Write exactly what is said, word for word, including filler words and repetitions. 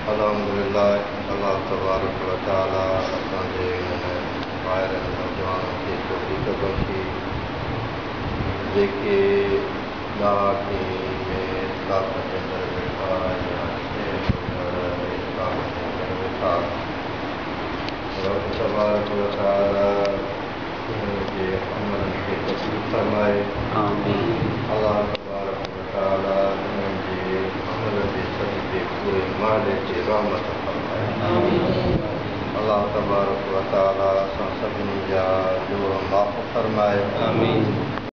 अल्हम्दुलिल्लाह अल्लाह तबारक व तआला असांजे ॿाहिरि नौजवाननि खे तौफ़ीक़ बख़्शी जेके ॾहाकी में इस्लाम जे अंदरि वेठा या इस्लाम जे अंदरि वेठा रब तबारक व तआला उन्हनि जे अमलनि खे क़बूल फरमाए। अल्लाह तबारक व तआला उन्हनि जे अमल जे सदिक़े पूरे महले खे रहमत फरमाए। अल्लाह तबारक व तआला असां सभिनी जा जोड़ माफ़ फरमाए।